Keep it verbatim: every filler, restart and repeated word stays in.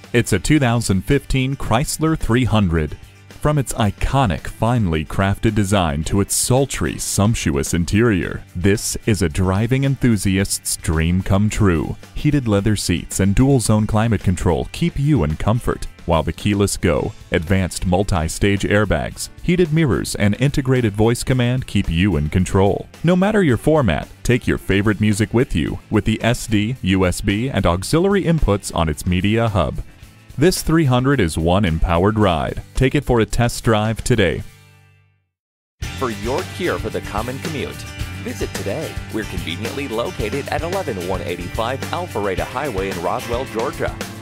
It's a two thousand fifteen Chrysler three hundred. From its iconic, finely crafted design to its sultry, sumptuous interior, this is a driving enthusiast's dream come true. Heated leather seats and dual-zone climate control keep you in comfort, while the keyless go, advanced multi-stage airbags, heated mirrors, and integrated voice command keep you in control. No matter your format, take your favorite music with you with the S D, U S B, and auxiliary inputs on its media hub. This three hundred is one empowered ride. Take it for a test drive today. For your cure for the common commute, visit today. We're conveniently located at eleven one eighty-five Alpharetta Highway in Roswell, Georgia.